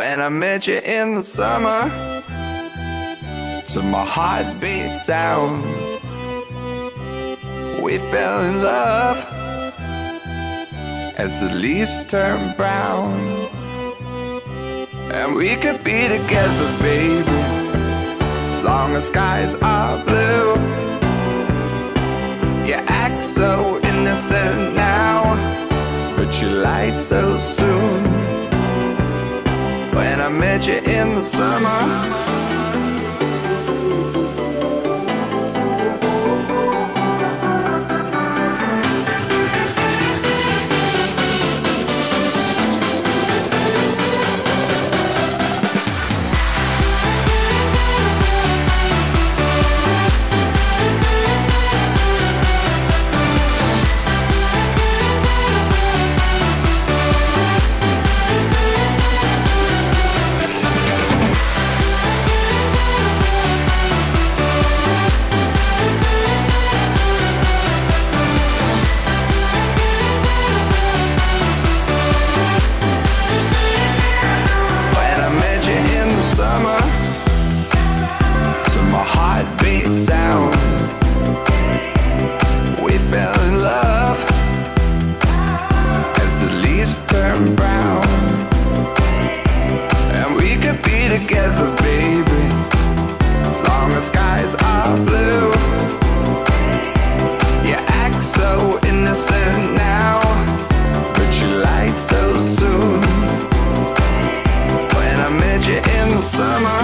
When I met you in the summer, to my heartbeat sound, we fell in love as the leaves turn brown. And we could be together, baby, as long as skies are blue. You act so innocent now, but you lied so soon. When I met you in the summer, heartbeat sound, we fell in love as the leaves turn brown. And we could be together, baby, as long as skies are blue. You act so innocent now, but you lied so soon. When I met you in the summer,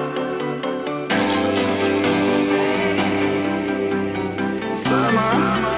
summer.